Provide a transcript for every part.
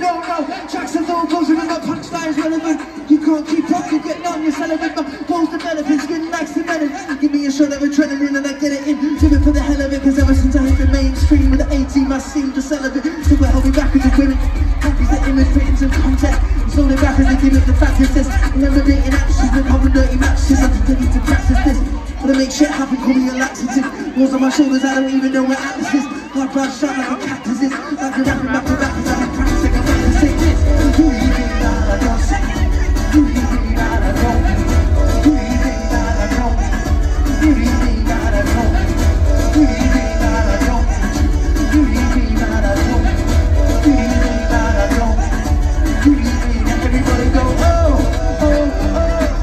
don't know. Tracks and logos, even got punchlines relevant. You can't keep up, you get numb, you're celibate. My goals developing, skin like cement. Give me a shot of adrenaline and I get it in. Do it for the hell of it, cause ever since I hit the mainstream with the 18, I seem to celibate. Super held me back with the women. Copies the image, fit into context. Sold it rappers, they give it the factors. Remember dating actions, been having dirty matches. I'm need to practice this. Wanna make shit happen, call me a laxative. Walls on my shoulders, I don't even know where Atlas is. My brown shot like a cactus is. Like a rapping back to rappers, I've been practicing, I'm practicing this. Do you think that I don't say? Do you think that I don't? Do you think that I don't? Do you think that I don't? Do you think that I don't? Do you think that I don't? Do you think that I don't? Do you think that everybody go, oh, oh, oh.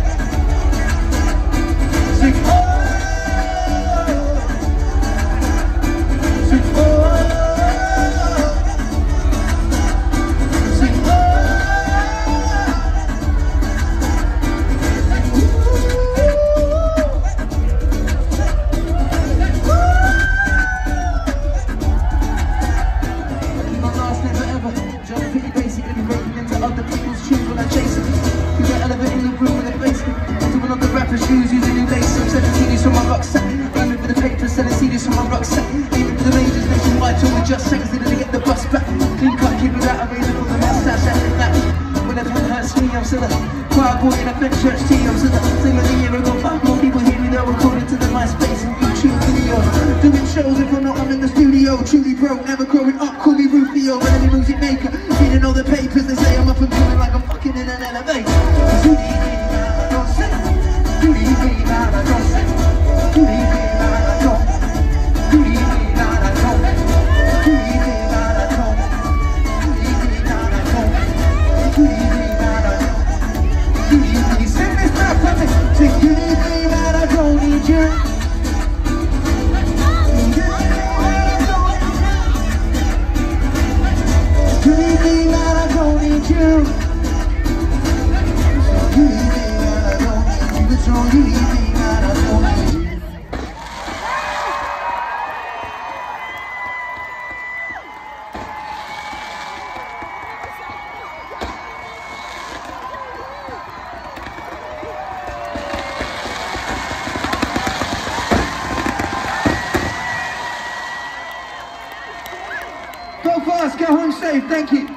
Sing, oh. Shoes using new lace, I'm selling CDs from my rucksack. Aiming for the papers, selling CDs from my rucksack. Aiming for the majors, nationwide till we just seconds didn't get the bus back. Clean cut, keep it out, I'm raising for the mustache, that's it back. When the pen hurts me, I'm still a choir boy in a French church tea. I'm still a same as a year ago, 5 more people hear me though, according to the MySpace and YouTube video. Doing shows if I'm not, I'm in the studio. Truly broke, never growing up, call me Rufio. Enemy music maker, reading all the papers, they say I'm up and coming like I'm fucking in an elevator. Do you think that I don't say? Do you think that I don't? Do you think that I don't? Do you think that I don't? Do you think that I don't? Do you think that I don't? Do you think? Sing this back from me. Sing, do you think that I don't need you? Do you think that I don't need you? Do you think that I don't need you? So do you think that I don't need you? Go fast, go home safe, thank you.